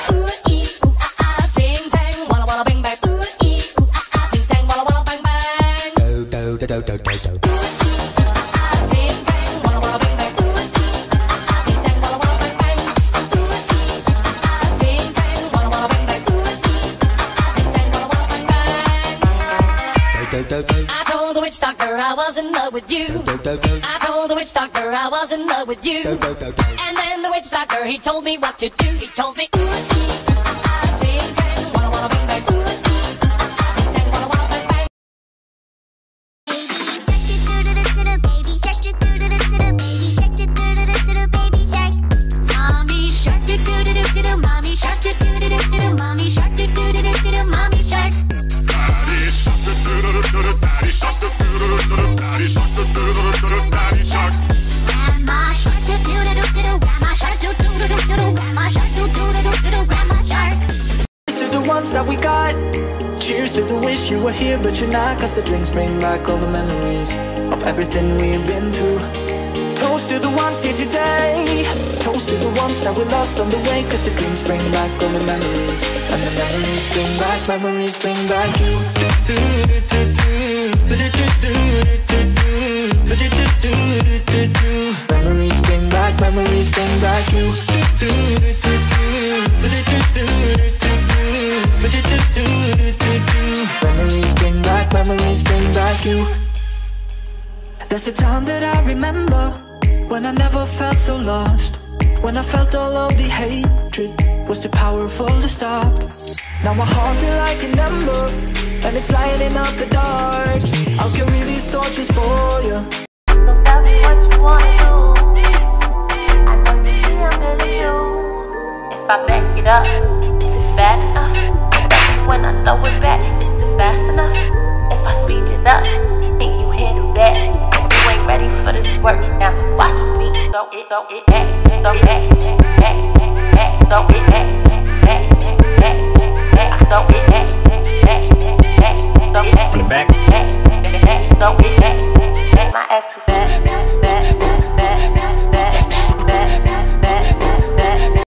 Ooh ee ooh ah ah, ting tang, walla walla bang bang. Ooh ee ooh ah ah, ting tang, walla walla bang bang. Do do do do do do do. I told the witch doctor I was in love with you. I told the witch doctor I was in love with you. And then the witch doctor, he told me what to do. He told me, ooh ee, ah ah, ting tang, walla walla bang bang. Ooh ee, ah ah, ting tang, walla walla bang bang. Baby shark do do do do do, baby shark do do do do do, baby shark. Mommy shark do do do do do, mommy shark do do do do do, mommy shark do do do do do, mommy shark. Daddy shark do do do do do, daddy shark do do do do do, daddy shark. Grandma shark do do do do do, grandma shark do do do do do, grandma shark do do do do do, grandma shark. Cheers to the ones that we got. Cheers to the wish you were here but you're not. Cause the drinks bring back all the memories of everything we've been through. Toast to the ones here today. Toast to the ones that we lost on the way. Cause the drinks bring back all the memories. And the memories bring back, memories bring back you. Memories bring back, memories bring back you. Memories bring back, memories bring back you. There's a time that I remember when I never felt so lost. When I felt all of the hatred was too powerful to stop. Now my heart feel like an ember and it's lighting up the dark. I'll carry these torches for you. So tell me what you wanna do. I know you see I'm into you. If I back it up, is it fat enough? When I throw it back, is it fast enough? If I speed it up, think you handle that? You ain't ready for this work now. Watch me throw it back, throw it back, throw it back, throw it back, throw it back, throw it back, throw it back. My ass too fat.